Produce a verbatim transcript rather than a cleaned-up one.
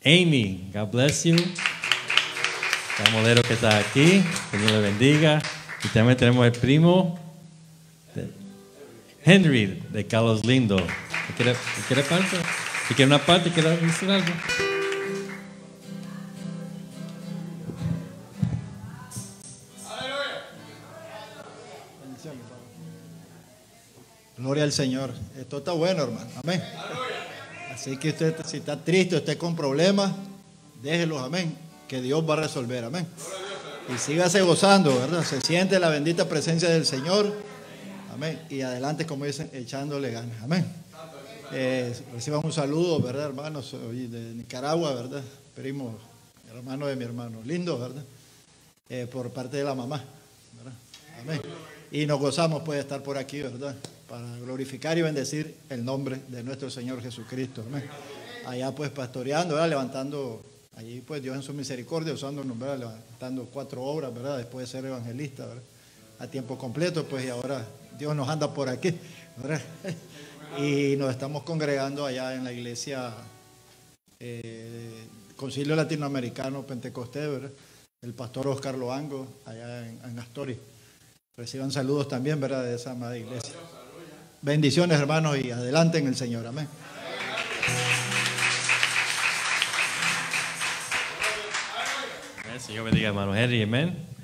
Amy, God bless you. La modelo que está aquí, Señor le bendiga. Y también tenemos el primo de Henry, de Carlos Lindo. ¿Quiere, quiere parte? Si quiere una parte, quiere decir algo. Gloria al Señor. Esto está bueno, hermano. Amén. Así que usted, si está triste, usted con problemas, déjelos, amén, que Dios va a resolver, amén. Y sígase gozando, ¿verdad? Se siente la bendita presencia del Señor, amén. Y adelante, como dicen, echándole ganas, amén. Eh, reciban un saludo, ¿verdad, hermanos? De Nicaragua, ¿verdad? Primo, hermano de mi hermano, lindo, ¿verdad? Eh, por parte de la mamá, ¿verdad? Amén. Y nos gozamos, pues, de estar por aquí, ¿verdad? Para glorificar y bendecir el nombre de nuestro Señor Jesucristo, amén. Allá, pues, pastoreando, ¿verdad? Levantando, allí, pues, Dios en su misericordia, usándonos, ¿verdad? Levantando cuatro obras, ¿verdad? Después de ser evangelista, ¿verdad? A tiempo completo, pues, y ahora Dios nos anda por aquí, ¿verdad? Y nos estamos congregando allá en la iglesia eh, Concilio Latinoamericano Pentecostés, ¿verdad? El pastor Oscar Loango, allá en, en Astori. Reciban saludos también, ¿verdad? De esa amada iglesia. Bendiciones, hermanos, y adelante en el Señor. Amén. El Señor bendiga, hermano Henry. Amén.